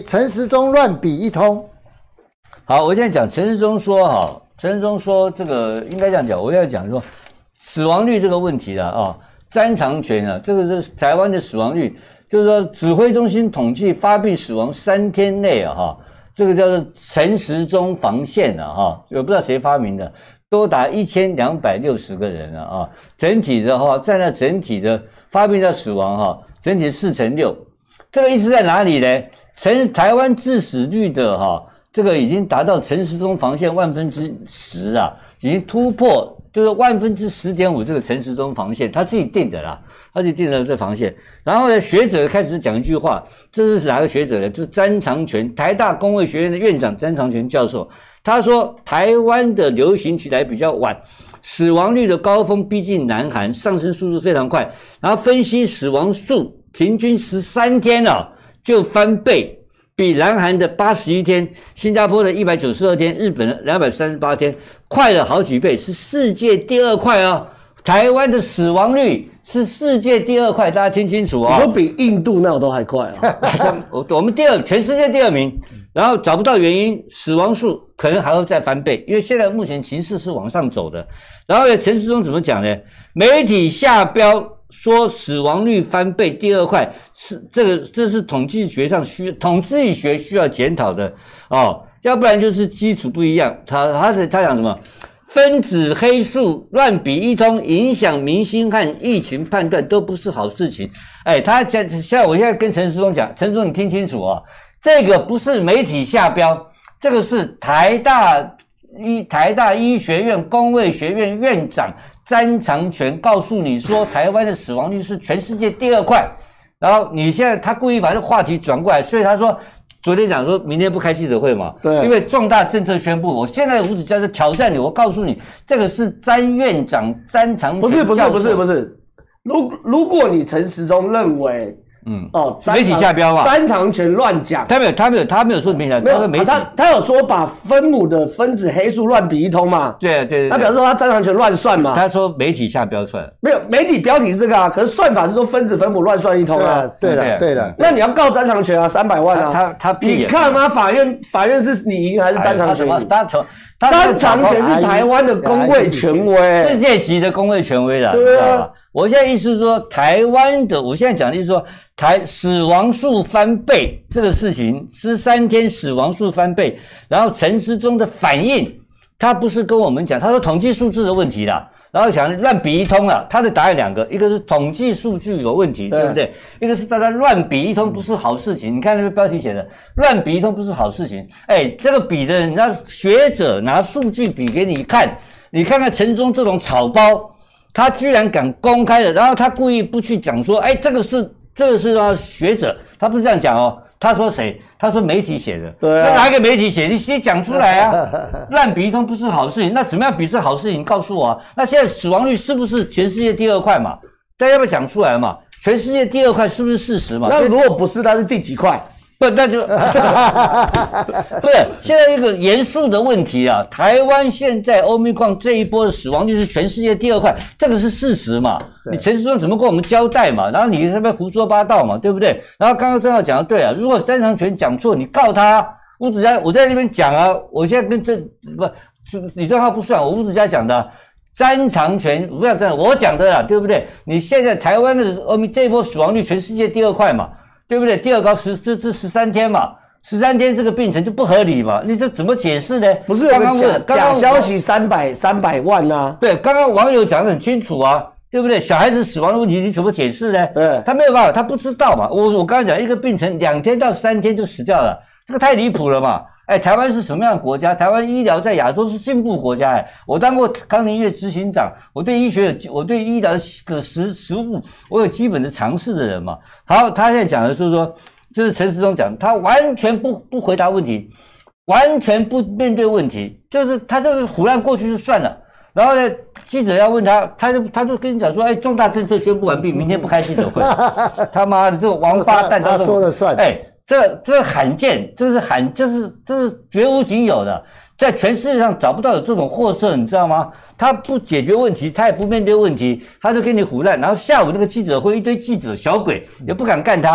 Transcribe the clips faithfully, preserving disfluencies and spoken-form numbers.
陈时中乱比一通。 好，我现在讲陈时中说哈，陈时中说这个应该这样讲，我要讲说死亡率这个问题了啊，詹长全啊，这个是台湾的死亡率，就是说指挥中心统计发病死亡三天内啊哈，这个叫做陈时中防线啊哈，我不知道谁发明的，多达一千两百六十个人啊啊，整体的话占了整体的发病到死亡哈，整体四成六，这个意思在哪里呢？陈台湾致死率的哈。这个已经达到陈时中防线万分之十啊，已经突破就是万分之十点五这个陈时中防线，他自己定的啦，他自己定的这防线。然后呢，学者开始讲一句话，这是哪个学者呢？就是詹长全，台大公卫学院的院长詹长全教授。他说，台湾的流行起来比较晚，死亡率的高峰逼近南韩，上升速度非常快。然后分析死亡数，平均十三天啊就翻倍。比南韩的八十一天、新加坡的一百九十二天、日本的两百三十八天快了好几倍，是世界第二快哦。台湾的死亡率是世界第二快，大家听清楚哦。 你说比印度那都还快啊？ 我我们第二，全世界第二名，然后找不到原因，死亡数可能还会再翻倍，因为现在目前情势是往上走的。然后呢，陈时中怎么讲呢？媒体下标。说死亡率翻倍，第二块是这个，这是统计学上需统计学需要检讨的哦，要不然就是基础不一样。他他是他讲什么？分子黑数乱比一通，影响民心和疫情判断都不是好事情。哎，他讲，像我现在跟陈时中讲，陈时中你听清楚啊，这个不是媒体下标，这个是台大医台大医学院公卫学院院长。詹长全告诉你说，台湾的死亡率是全世界第二快，然后你现在他故意把这个话题转过来，所以他说昨天讲说明天不开记者会嘛，对，因为重大政策宣布，我现在吴子嘉在挑战你，我告诉你，这个是詹院长詹长全， 不是不是不是不是，如如果你陈时中认为。 嗯哦，媒体下标嘛， 詹长全乱讲， 他没有，他没有，他没有说媒体， 没有， 他说媒体， 他他有说把分母的分子黑数乱比一通嘛？ 对对对， 他表示说他詹长全乱算嘛？ 他说媒体下标算， 没有，媒体标题是这个啊，可是算法是说分子分母乱算一通啊。 对的对的， 那你要告詹长全啊，三百万啊， 他他你看吗？法院法院是你赢还是詹长全赢？詹长全是台湾的公卫权威， 世界级的公卫权威了， 对啊。 我现在意思是说，台湾的，我现在讲的意思说，台死亡数翻倍这个事情，十三天死亡数翻倍，然后陈时中的反应，他不是跟我们讲，他说统计数字的问题啦，然后想乱比一通了，他的答案两个，一个是统计数据有问题， 对, 对不对？一个是大家乱比一通不是好事情。你看那个标题写的，乱比一通不是好事情。哎，这个比的人家学者拿数据比给你看，你看看陈时中这种草包。他居然敢公开的，然后他故意不去讲说，哎，这个是这个是啊学者，他不是这样讲哦，他说谁？他说媒体写的， 对、啊， 那哪一个媒体写？你先讲出来啊！乱比一通不是好事情，那怎么样比是好事情？告诉我啊！那现在死亡率是不是全世界第二快嘛？大家要不要讲出来嘛？全世界第二快是不是事实嘛？ 那如果不是，它是第几块？ 不，那就不是现在一个严肃的问题啊！台湾现在欧米矿这一波的死亡率是全世界第二快，这个是事实嘛？你陈时中怎么跟我们交代嘛？然后你这边胡说八道嘛，对不对？然后刚刚正好讲的对啊，如果詹长全讲错，你告他。吴子嘉，我在那边讲啊，我现在跟这不，你这话不算，我吴子嘉讲的、啊。詹长全不要这样，我讲的啦，对不对？你现在台湾的欧米这一波死亡率全世界第二快嘛？对不对？第二高十这这十三天嘛，十三天这个病程就不合理嘛？你这怎么解释呢？ 不是刚刚问假消息三百三百万呐、啊？ 对，刚刚网友讲得很清楚啊，对不对？小孩子死亡的问题你怎么解释呢？ 对， 他没有办法，他不知道嘛。我我刚刚讲一个病程两天到三天就死掉了，这个太离谱了嘛。哎，台湾是什么样的国家？台湾医疗在亚洲是进步国家。哎，我当过康宁月执行长，我对医学有，我对医疗的实实务，我有基本的常识的人嘛。好，他现在讲的是说，就是陈时中讲，他完全不不回答问题，完全不面对问题，就是他就是胡乱过去就算了。然后呢，记者要问他，他就他就跟你讲说，哎，重大政策宣布完毕，明天不开记者会。他妈的，这个王八蛋， 他说了算。 哎。这这罕见，这是罕，这是这是绝无仅有的，在全世界上找不到有这种货色，你知道吗？他不解决问题，他也不面对问题，他就跟你胡乱，然后下午那个记者会一堆记者小鬼也不敢干他，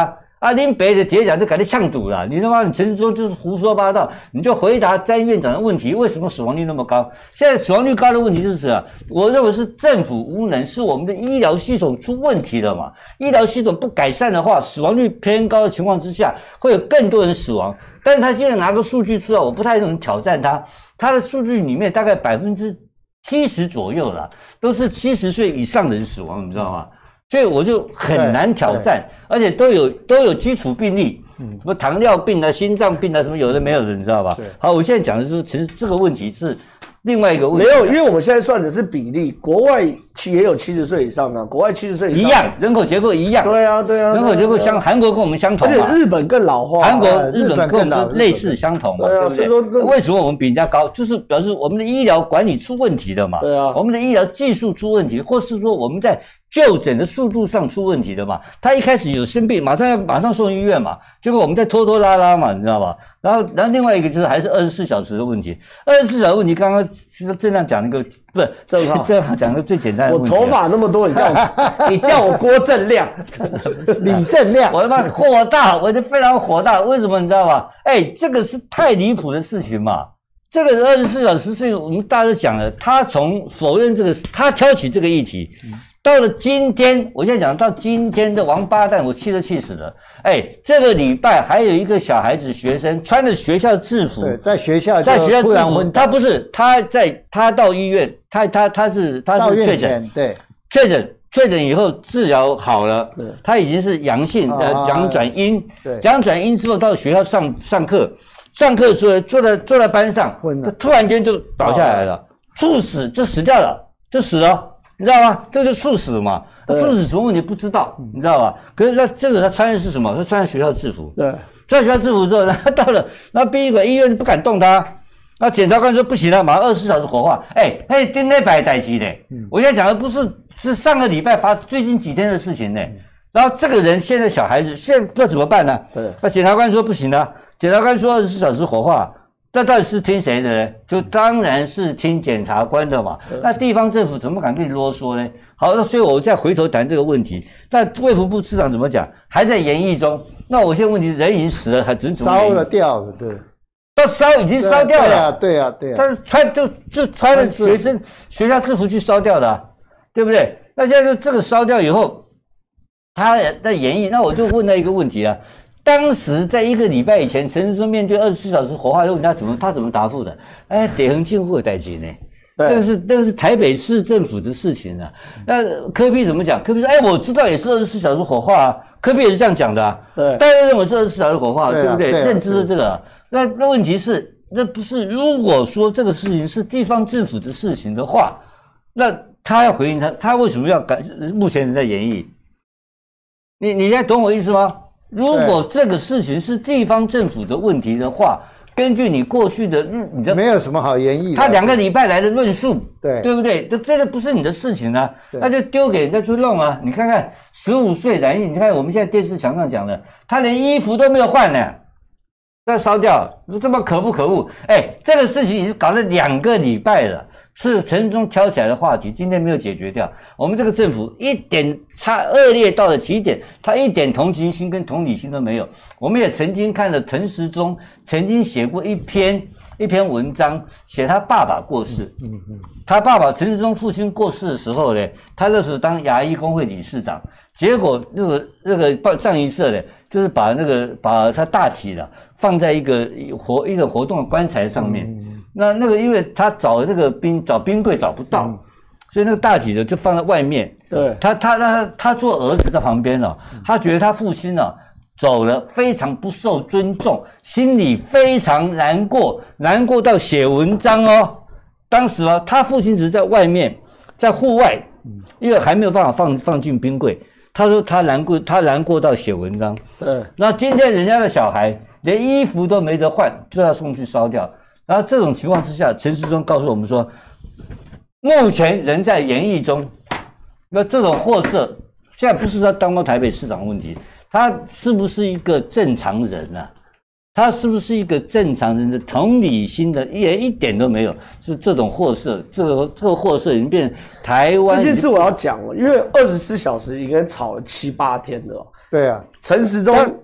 啊，林北的铁甲就改成呛赌了，你他妈你陈时中就是胡说八道，你就回答詹院长的问题，为什么死亡率那么高？现在死亡率高的问题就是啊，我认为是政府无能，是我们的医疗系统出问题了嘛。医疗系统不改善的话，死亡率偏高的情况之下，会有更多人死亡。但是他现在拿个数据出来，我不太能挑战他，他的数据里面大概百分之七十左右啦，都是七十岁以上的人死亡，你知道吗？所以我就很难挑战，而且都有都有基础病例，嗯，什么糖尿病啊、心脏病啊，什么有的没有的，你知道吧？好，我现在讲的是，其实这个问题是另外一个问题。 没有，因为我们现在算的是比例，国外其也有七十岁以上的，国外七十岁以上一样，人口结构一样。 对啊，对啊， 人口结构相，韩国跟我们相同嘛， 而且日本更老化， 韩国、日本跟我们类似相同嘛，对不对？所以说为什么我们比人家高，就是表示我们的医疗管理出问题了嘛。 对啊， 我们的医疗技术出问题，或是说我们在就诊的速度上出问题的嘛。他一开始有生病，马上要马上送医院嘛，结果我们在拖拖拉拉嘛，你知道吧？然后，然后另外一个就是还是二十四小时的问题。二十四小时问题，刚刚这样讲一个，不是正好这样讲个最简单的问题。 我头发那么多，你叫我你叫我郭正亮， 李正亮， 我他妈火大，我就非常火大。为什么你知道吗？哎，这个是太离谱的事情嘛。这个二十四小时是我们大家都讲了，他从否认这个，他挑起这个议题。到了今天，我现在讲到今天的王八蛋，我气都气死了。哎，这个礼拜还有一个小孩子学生穿着学校制服， 对，在学校在学校制服，他不是他在他到医院，他他他是他是确诊， 对， 确诊确诊以后治疗好了，他已经是阳性呃阳转阴，阳转阴之后到学校上上课，上课的时候坐在坐在班上，突然间就倒下来了，猝死就死掉了，就死了。你知道吗？这就猝死嘛，猝死什么问题不知道，你知道吧？可是他这个他穿的是什么？他穿的学校制服。 对， 穿学校制服之后，他到了那殡仪馆医院不敢动他，那检察官说不行了，马上二十四小时火化。哎，哎，今天摆代期嘞，我现在讲的不是是上个礼拜发最近几天的事情呢。然后这个人现在小孩子现在不知道怎么办呢？对，那检察官说不行了，检察官说二十四小时火化。那到底是听谁的呢？就当然是听检察官的嘛。那地方政府怎么敢跟你啰嗦呢？好，那所以我再回头谈这个问题。那卫福部次长怎么讲？还在研议中。那我现在问题，人已经死了，还只怎么烧了掉了，对。 到烧已经烧掉了， 对啊，对啊。 但是穿就就穿了学生学校制服去烧掉的、啊，对不对？那现在就这个烧掉以后，他在研议。那我就问了一个问题啊。当时在一个礼拜以前，陈时中面对二十四小时火化，问他怎么他怎么答复的？哎，得横进户的代金呢？那个是那个是台北市政府的事情啊。那柯 P 怎么讲？柯 P 说：“哎，我知道也是二十四小时火化啊。”柯 P 也是这样讲的啊。对，大家认为是二十四小时火化，对不对？认知是这个、啊。那那问题是，那不是如果说这个事情是地方政府的事情的话，那他要回应他，他为什么要改？目前人在研议。你你现在懂我意思吗？如果这个事情是地方政府的问题的话，根据你过去的你的没有什么好研议的， 他两个礼拜来的论述， 对对不对？这这个不是你的事情啊，那就丢给人家去弄啊。你看看十五岁染疫，你看我们现在电视墙上讲的，他连衣服都没有换呢，要烧掉，这么可不可恶？哎，这个事情已经搞了两个礼拜了。是陈时中挑起来的话题，今天没有解决掉。我们这个政府一点差恶劣到了极点，他一点同情心跟同理心都没有。我们也曾经看了陈时中曾经写过一篇一篇文章，写他爸爸过世。嗯嗯，他爸爸陈时中父亲过世的时候呢，他那时候当牙医工会理事长，结果那个那个葬仪社呢，就是把那个把他大体了放在一个活一个活动的棺材上面。嗯那那个，因为他找那个冰找冰柜找不到，嗯、所以那个大体的就放在外面。对，他他他他做儿子在旁边了，他觉得他父亲呢、啊、走了，非常不受尊重，心里非常难过，难过到写文章哦。当时啊，他父亲只是在外面，在户外，因为还没有办法放放进冰柜。他说他难过，他难过到写文章。对，那今天人家的小孩连衣服都没得换，就要送去烧掉。然后这种情况之下，陈时中告诉我们说，目前仍在研议中。那这种货色，现在不是他当到台北市长的问题，他是不是一个正常人啊？他是不是一个正常人的同理心的也一点都没有？是这种货色，这个这个货色已经变成台湾。 这件事我要讲了，因为二十四小时应该吵了七八天了。 对啊， 陈时中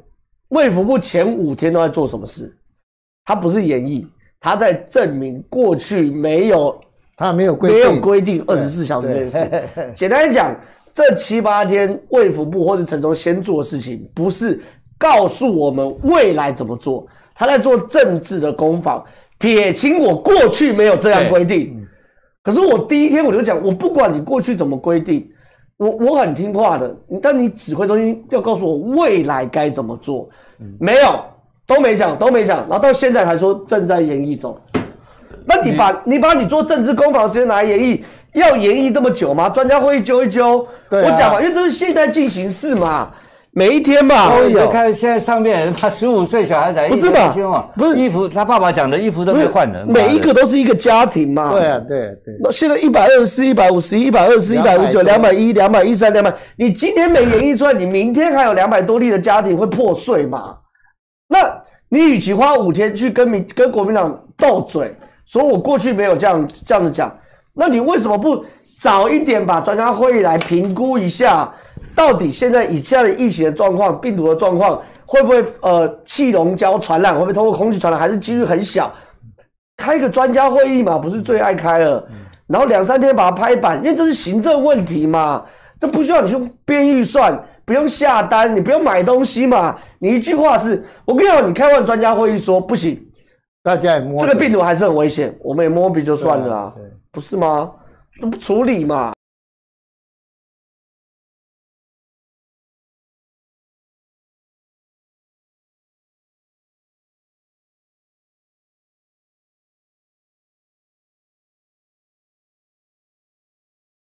卫福部前五天都在做什么事？他不是演绎，他在证明过去没有他没有规定没有规定二十四小时这件事。简单讲，这七八天卫福部或者陈时中先做的事情，不是告诉我们未来怎么做，他在做政治的攻防，撇清我过去没有这样规定。可是我第一天我就讲，我不管你过去怎么规定，我我很听话的，但你指挥中心要告诉我未来该怎么做，没有，都没讲，都没讲，然后到现在还说正在研议中。那你把你把你做政治攻防的时间拿来研议，要研议这么久吗？专家会议揪一揪， 啊、 我讲嘛，因为这是现在进行式嘛。每一天嘛， 都有。看现在上面他十五岁小孩才不是吧？ 不是衣服，他爸爸讲的衣服都没换了。 每一个都是一个家庭嘛。 对啊，对对。 那现在一百二十四、一百五十一、一百二十四、一百五十九、两百一、两百一十三、两百，你今天没演绎出来，你明天还有两百多例的家庭会破碎嘛？那你与其花五天去跟民跟国民党斗嘴，说我过去没有这样这样子讲，那你为什么不早一点把专家会议来评估一下？到底现在以下的疫情的状况、病毒的状况，会不会呃气溶胶传染？会不会通过空气传染？还是几率很小？开一个专家会议嘛，不是最爱开了，然后两三天把它拍板，因为这是行政问题嘛，这不需要你去编预算，不用下单，你不用买东西嘛。你一句话是，我跟你讲，你开完专家会议说不行， 大家也摸这个病毒还是很危险，我们也摸鼻就算了啊，不是吗？都不处理嘛。